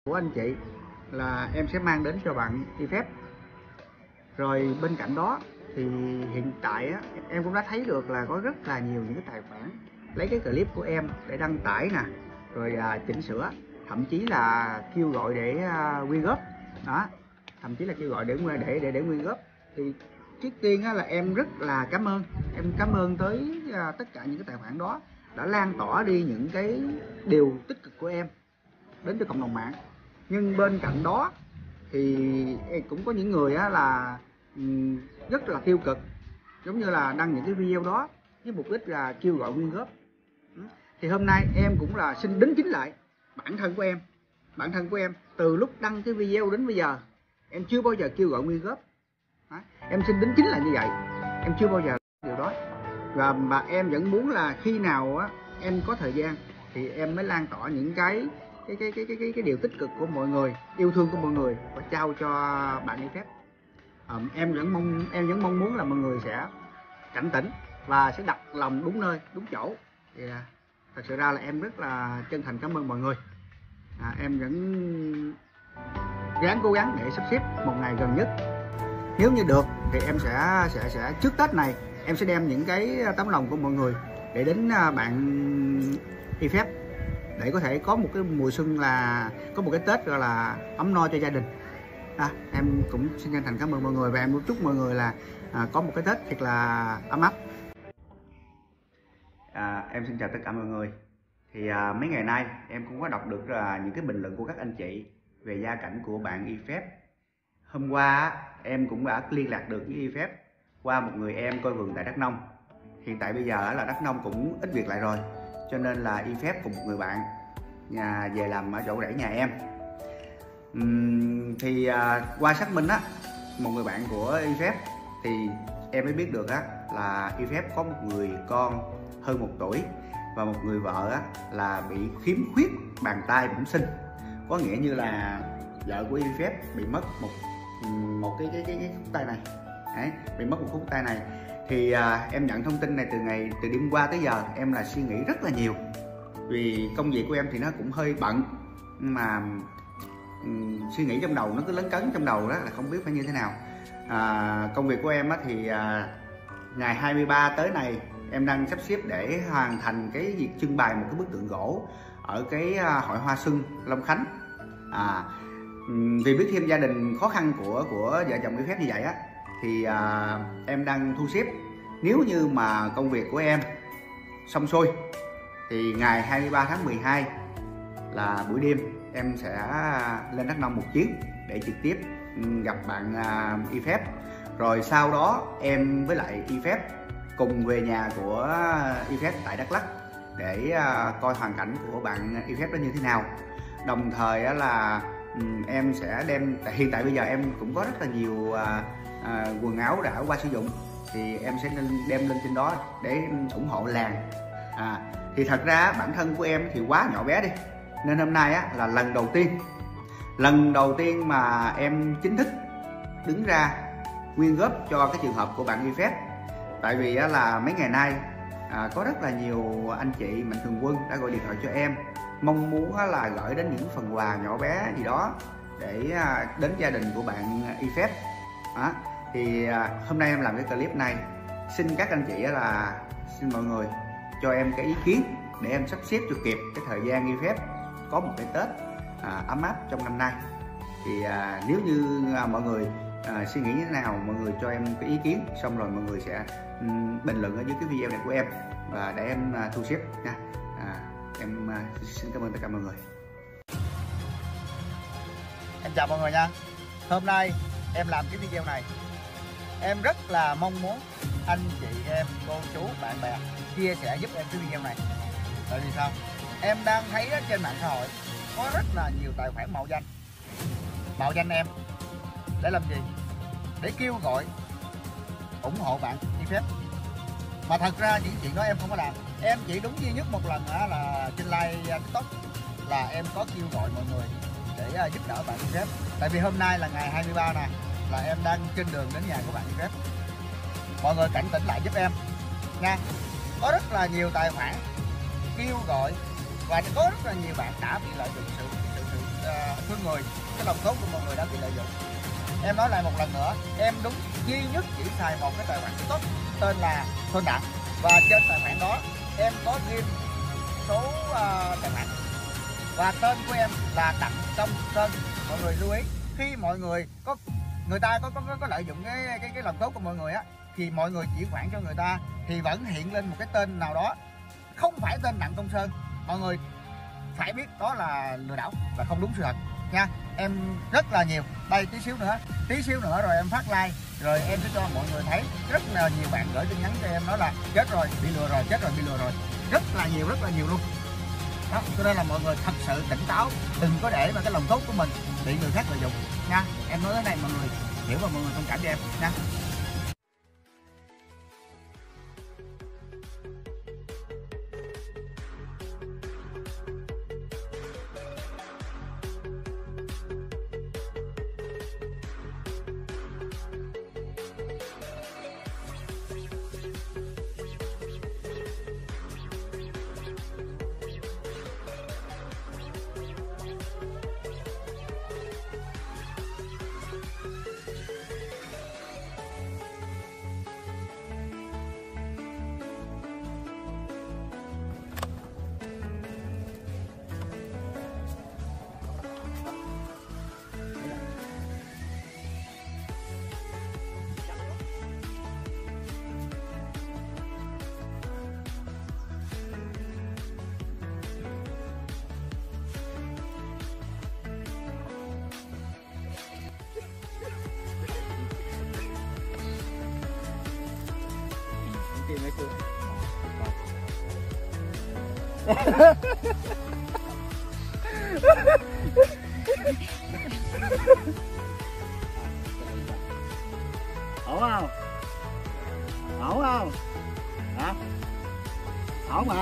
của anh chị là em sẽ mang đến cho bạn y phép. Rồi bên cạnh đó thì hiện tại á, em cũng đã thấy được là có rất là nhiều những cái tài khoản lấy cái clip của em để đăng tải nè, rồi chỉnh sửa, thậm chí là kêu gọi để quyên góp đó, thậm chí là kêu gọi để quyên góp. Thì trước tiên á, là em rất là cảm ơn tới tất cả những cái tài khoản đó đã lan tỏa đi những cái điều tích cực của em đến cho cộng đồng mạng. Nhưng bên cạnh đó thì cũng có những người á là rất là tiêu cực, giống như là đăng những cái video đó với mục đích là kêu gọi quyên góp. Thì hôm nay em cũng là xin đính chính lại bản thân của em từ lúc đăng cái video đến bây giờ em chưa bao giờ kêu gọi quyên góp. Em xin đính chính lại như vậy, em chưa bao giờ điều đó. Và mà em vẫn muốn là khi nào á em có thời gian thì em mới lan tỏa những cái điều tích cực của mọi người, yêu thương của mọi người và trao cho bạn y phép. Em vẫn mong muốn là mọi người sẽ cảnh tỉnh và sẽ đặt lòng đúng nơi đúng chỗ. Thì thật sự ra là em rất là chân thành cảm ơn mọi người. Em vẫn cố gắng để sắp xếp một ngày gần nhất, nếu như được thì em sẽ trước Tết này em sẽ đem những cái tấm lòng của mọi người để đến bạn y phép, để có thể có một cái mùa xuân, là có một cái Tết gọi là ấm no cho gia đình. Em cũng xin chân thành cảm ơn mọi người và em muốn chúc mọi người là có một cái Tết thật là ấm áp. Em xin chào tất cả mọi người. Thì mấy ngày nay em cũng có đọc được những cái bình luận của các anh chị về gia cảnh của bạn y phép. Hôm qua em cũng đã liên lạc được với y phép qua một người em coi vườn tại Đắk Nông. Hiện tại bây giờ là Đắk Nông cũng ít việc lại rồi, cho nên là y phép cùng một người bạn về làm ở chỗ rẫy nhà em. Thì qua xác minh á, một người bạn của y phép thì em mới biết được á là y phép có một người con hơn 1 tuổi và một người vợ á là bị khiếm khuyết bàn tay bẩm sinh. Có nghĩa như là vợ của y phép bị mất một cái khúc tay này. Đấy, bị mất một khúc tay này. Thì em nhận thông tin này từ đêm qua tới giờ em là suy nghĩ rất là nhiều, vì công việc của em thì nó cũng hơi bận, mà suy nghĩ trong đầu nó cứ lấn cấn trong đầu đó là không biết phải như thế nào. Công việc của em á thì ngày 23 tới này em đang sắp xếp để hoàn thành cái việc trưng bày một cái bức tượng gỗ ở cái hội hoa xuân Long Khánh. Vì biết thêm gia đình khó khăn của vợ chồng y phép như vậy á, thì em đang thu xếp, nếu như mà công việc của em xong xuôi thì ngày 23 tháng 12 là buổi đêm em sẽ lên Đắk Nông một chuyến để trực tiếp gặp bạn y phép. Rồi sau đó em với lại y phép cùng về nhà của y phép tại Đắk Lắk để coi hoàn cảnh của bạn y phép đó như thế nào. Đồng thời là em sẽ đem, hiện tại bây giờ em cũng có rất là nhiều quần áo đã qua sử dụng, thì em sẽ đem lên trên đó để ủng hộ làng. Thì thật ra bản thân của em thì quá nhỏ bé đi, nên hôm nay á là lần đầu tiên mà em chính thức đứng ra quyên góp cho cái trường hợp của bạn y phép. Tại vì á là mấy ngày nay có rất là nhiều anh chị mạnh thường quân đã gọi điện thoại cho em, mong muốn là gửi đến những phần quà nhỏ bé gì đó để đến gia đình của bạn y phép. Thì hôm nay em làm cái clip này, xin các anh chị là xin mọi người cho em cái ý kiến để em sắp xếp cho kịp cái thời gian y phép có một cái Tết ấm áp trong năm nay. Thì nếu như mọi người suy nghĩ như thế nào, mọi người cho em cái ý kiến, xong rồi mọi người sẽ bình luận ở dưới cái video này của em và để em thu xếp nha. Em xin cảm ơn tất cả mọi người. Em chào mọi người nha. Hôm nay em làm cái video này, em rất là mong muốn anh chị em, cô chú, bạn bè chia sẻ giúp em cái video này. Tại vì sao? Em đang thấy trên mạng xã hội có rất là nhiều tài khoản mạo danh em để làm gì? Để kêu gọi ủng hộ bạn y phép. Mà thật ra những chuyện đó em không có làm. Em chỉ đúng duy nhất một lần là trên live TikTok là em có kêu gọi mọi người để giúp đỡ bạn y phép. Tại vì hôm nay là ngày 23 nè, là em đang trên đường đến nhà của bạn y phép. Mọi người cảnh tỉnh lại giúp em nha. Có rất là nhiều tài khoản kêu gọi và có rất là nhiều bạn đã bị lợi dụng sự thương người, cái lòng tốt của mọi người đã bị lợi dụng. Em nói lại một lần nữa, em đúng duy nhất chỉ xài một cái tài khoản TikTok tên là Sơn Đặng, và trên tài khoản đó em có ghi số tài khoản và tên của em là Đặng Công Sơn. Mọi người lưu ý, khi mọi người ta có lợi dụng cái lòng tốt của mọi người á, thì mọi người chuyển khoản cho người ta thì vẫn hiện lên một cái tên nào đó không phải tên Đặng Công Sơn. Mọi người phải biết đó là lừa đảo và không đúng sự thật nha. Em rất là nhiều, đây tí xíu nữa rồi em phát like, rồi em sẽ cho mọi người thấy rất là nhiều bạn gửi tin nhắn cho em nói là chết rồi bị lừa rồi, chết rồi bị lừa rồi, rất là nhiều luôn đó. Cho nên là mọi người thật sự tỉnh táo, đừng có để mà cái lòng tốt của mình bị người khác lợi dụng nha. Em nói cái này mọi người hiểu và mọi người thông cảm cho em nha. Mấy cô. Ổn không? Ổn không? Hả? Ổn mà.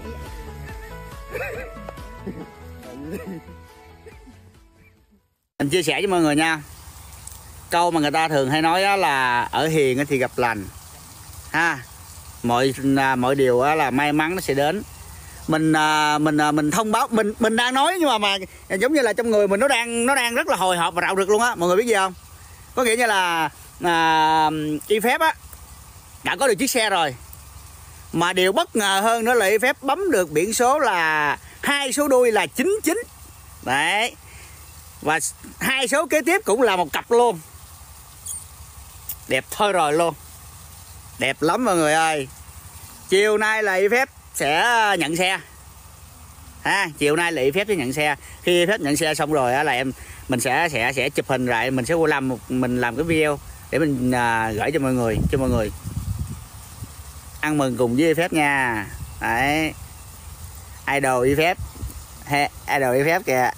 Mình chia sẻ với mọi người nha. Câu mà người ta thường hay nói là ở hiền thì gặp lành ha. Mọi điều là may mắn nó sẽ đến. Mình thông báo, mình đang nói nhưng mà giống như là trong người mình nó đang rất là hồi hộp và rạo rực luôn á. Mọi người biết gì không? Có nghĩa như là Y Phép á đã có được chiếc xe rồi, mà điều bất ngờ hơn nữa là Y Phép bấm được biển số là 2 số đuôi là 99 đấy, và 2 số kế tiếp cũng là một cặp luôn. Đẹp thôi rồi luôn, đẹp lắm mọi người ơi. Chiều nay là Y Phép sẽ nhận xe ha. Chiều nay là Y Phép sẽ nhận xe. Khi Y Phép nhận xe xong rồi á là mình sẽ chụp hình lại, mình sẽ mình làm cái video để mình gửi cho mọi người ăn mừng cùng với Y Phép nha. Đấy, idol Y Phép, idol Y Phép kìa.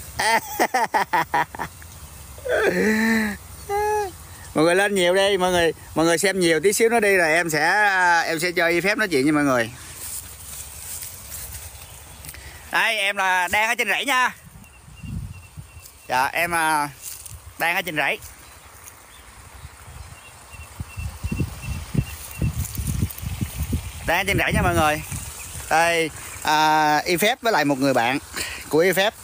Mọi người lên nhiều đi, mọi người xem nhiều tí xíu nó đi rồi em sẽ cho Y Phép nói chuyện với mọi người. Đây em là đang ở trên rẫy nha. Dạ em đang ở trên rẫy. Đang ở trên rẫy nha mọi người. Đây Y Phép với lại một người bạn của Y Phép.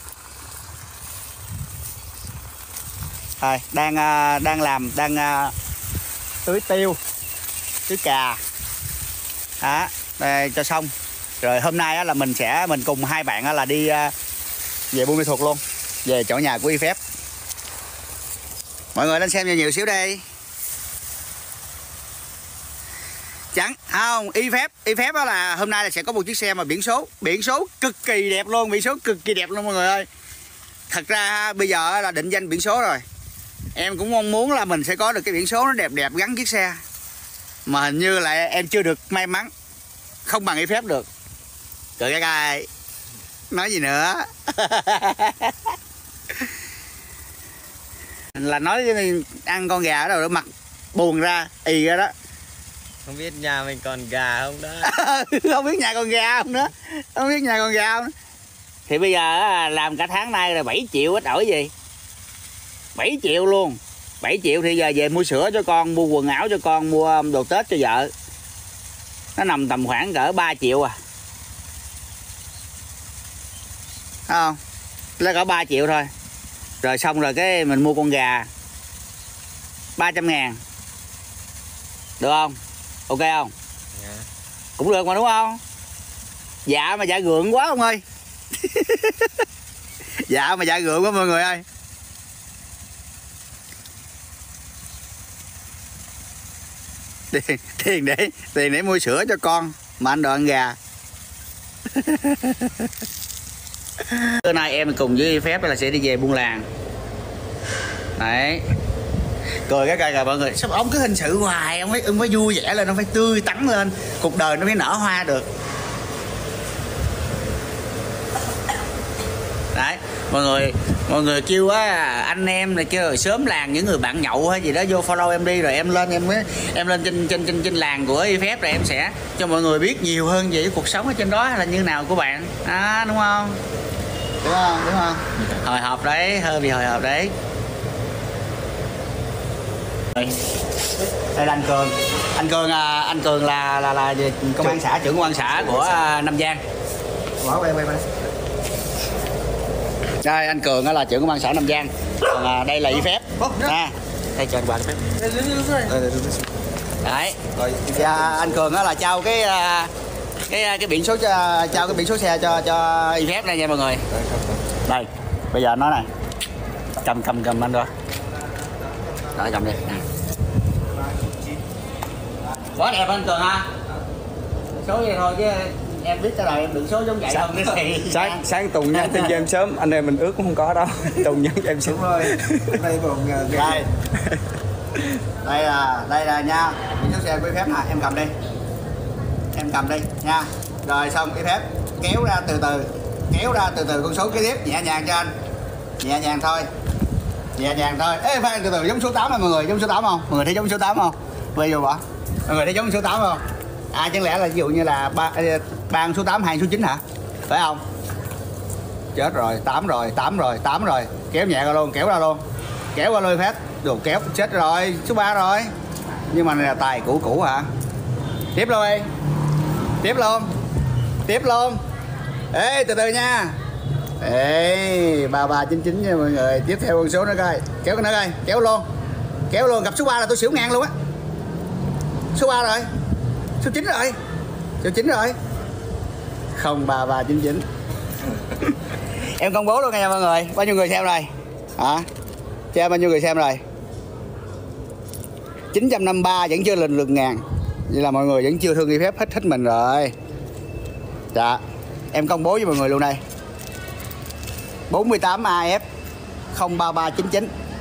Đây, đang tưới tiêu, tưới cà đó, đây, cho xong rồi. Hôm nay là mình cùng hai bạn là đi về Buôn Ma Thuột luôn, về chỗ nhà của Y Phép. Mọi người lên xem nhiều xíu đi. Chẳng không, Y Phép đó là hôm nay là sẽ có một chiếc xe mà biển số cực kỳ đẹp luôn, biển số cực kỳ đẹp luôn mọi người ơi. Thật ra bây giờ là định danh biển số rồi. Em cũng mong muốn là mình sẽ có được cái biển số nó đẹp đẹp gắn chiếc xe, mà hình như là em chưa được may mắn, không bằng Y Phép được. Cười cái gai, nói gì nữa. Là nói ăn con gà ở đâu đó mặt buồn ra ì ra đó. Không biết nhà mình còn gà không đó. Không biết nhà còn gà không nữa. Không biết nhà còn gà không nữa. Thì bây giờ làm cả tháng nay là 7 triệu ít ỏi gì. 7 triệu luôn. 7 triệu thì giờ về mua sữa cho con, mua quần áo cho con, mua đồ Tết cho vợ. Nó nằm tầm khoảng cỡ 3 triệu à. Thấy không? Là có 3 triệu thôi. Rồi xong rồi cái mình mua con gà 300.000. Được không? Ok không? Dạ. Cũng được mà đúng không? Dạ mà dạ gượng quá ông ơi. Dạ mà dạ gượng quá mọi người ơi. Tiền để mua sữa cho con mà anh đòi ăn gà. Bữa nay em cùng với phép là sẽ đi về buôn làng. Đấy. Cười cái cây rồi mọi người. Sao ông cứ hình sự hoài, ông phải vui vẻ lên, ông phải tươi tắn lên, cuộc đời nó mới nở hoa được. Đấy, mọi người kêu á, anh em này kêu rồi sớm làng những người bạn nhậu hay gì đó vô follow em đi, rồi em lên trên làng của Y Phép, rồi em sẽ cho mọi người biết nhiều hơn về cuộc sống ở trên đó là như nào của bạn. Đúng không? Đúng không? Hồi hộp đấy, hơi bị hồi hộp đấy. Đây là anh Cường là công an xã, trưởng công an xã của Nam Giang. quay Đây anh Cường là trưởng công an xã Nam Giang, còn đây là Y Phép. Đây cho anh quạt phép. Đấy. Rồi anh Cường là trao cái biển số trao cái biển số xe cho Y Phép đây nha mọi người. Đây, bây giờ nó này. Cầm anh đó. Đó cầm đi. Quá đẹp anh Cường ha. Số vậy thôi chứ em biết cái này em đừng số giống vậy không cái gì. Sáng Tùng nhắn tin cho em sớm, anh em mình ước cũng không có đâu. Tùng nhắn cho em sớm. Đúng rồi. Đây còn đây là nha, biển số xe của Y Phép nè, em cầm đi nha. Rồi xong Y Phép kéo ra từ từ con số kế tiếp, nhẹ nhàng cho anh, nhẹ nhàng thôi. Ê khoan, từ từ, giống số 8 nè mọi người, giống số 8 không? Mọi người thấy giống số 8 không? Bây giờ bỏ. Mọi người thấy giống số 8 không? Chẳng lẽ là ví dụ như là ba số 8, 2 số 9 hả? Phải không? Chết rồi, 8 rồi. Kéo nhẹ ra luôn, kéo qua luôn phép. Đồ kéo chết rồi, số 3 rồi. Nhưng mà này là tài cũ hả? Tiếp luôn. Ê từ từ nha. Ê 3399 nha mọi người. Tiếp theo con số nữa coi. Kéo cái nữa coi, kéo luôn. Gặp số 3 là tôi xỉu ngang luôn á. Số 3 rồi. Số 9 rồi. 03399. Em công bố luôn nha mọi người. Bao nhiêu người xem rồi? Hả? Cho bao nhiêu người xem rồi? 953 vẫn chưa lên lượt ngàn. Vậy là mọi người vẫn chưa thương Y Phép hết mình rồi. Dạ. Em công bố với mọi người luôn đây. 48 AF 03399.